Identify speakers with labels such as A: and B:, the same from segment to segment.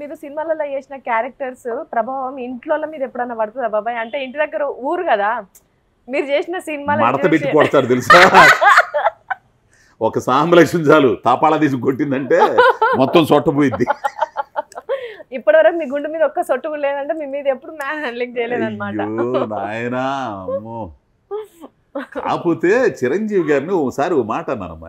A: మీరు సినిమాలలో చేసిన క్యారెక్టర్స్ ప్రభావం ఇంట్లో మీద ఎప్పుడన్నా పడుతుందా బాబాయ్? అంటే ఇంటి దగ్గర ఊరు కదా, మీరు చేసిన సినిమాలు
B: మడత పెట్టి కొడతారు తెలుసా. ఒక సాంబలక్ష్మి చాలు తాపాళ తీసి కొట్టిందంటే మొత్తం సొట్టపోయిద్ది.
A: ఇప్పటివరకు మీ గుండె మీద ఒక్క సొట్టు కూడా లేదంటే మీ మీద ఎప్పుడు మ్యాన్ హ్యాండ్లింగ్ చేయలేదన్నమాట.
B: అయ్యో నాయనా అమ్మో. కాకపోతే చిరంజీవి గారిని ఒకసారి ఓ మాట అన్నానమ్మా.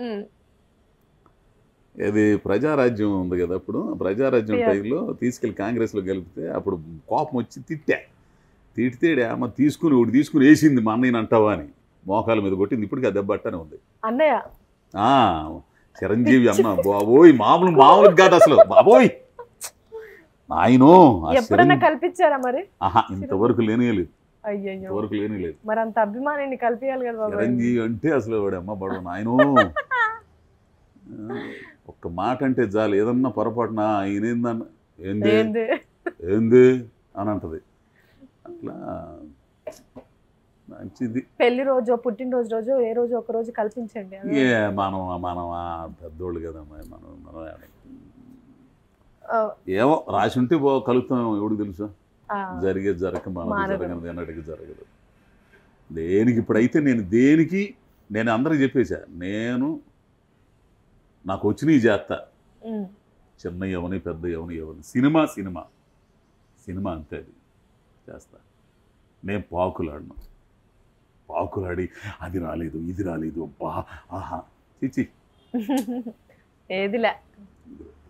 B: ఇది ప్రజారాజ్యం ఉంది కదా, అప్పుడు ప్రజారాజ్యం టైంలో తీసుకెళ్ళి కాంగ్రెస్లో కలిపితే అప్పుడు కోపం వచ్చి తిడితే అమ్మ తీసుకుని వేసింది మా అన్నయ్యని అంటావా అని మోకాల మీద కొట్టింది. ఇప్పటికీ ఆ దెబ్బ అట్టనే ఉంది
A: అన్నయ్య.
B: చిరంజీవి అన్న బాబోయ్ మామూలు కాదు అసలు బాబోయ్. ఆయనో
A: ఎప్పుడన్నా కల్పించారా మరి?
B: ఇంతవరకు లేనేలేదు.
A: అయ్యో
B: ఇంతవరకు లేనేలేదు.
A: మరి అంత అభిమానాన్ని కల్పించాలి కదా బాబాయ్.
B: చిరంజీవి అంటే అసలు వాడు అమ్మ బడు నాయనో. ఒక్క మాట అంటే చాలు, ఏదన్నా పొరపాటున ఈయనేందన్న ఏంది అని అంటది. అట్లా మంచిది.
A: పెళ్లి రోజు పుట్టినరోజు రోజు ఏ రోజు ఒక రోజు కల్పించండి.
B: మనం పెద్దోళ్ళు కదమ్మా, మనం ఏమో రాసి ఉంటే కలుగుతాం, ఎవడికి తెలుసు. జరిగేది జరగక మనకు జరగదు, ఎన్నటికి జరగదు. దేనికి ఇప్పుడైతే నేను అందరికి చెప్పేశా, నాకు వచ్చినవి చేస్తా. చిన్న ఎవని పెద్ద ఎవని సినిమా అంతే, అది చేస్తా. నేను పాకులాడి అది రాలేదు ఇది రాలేదు అబ్బా ఆహా చిచి
A: ఏదిలే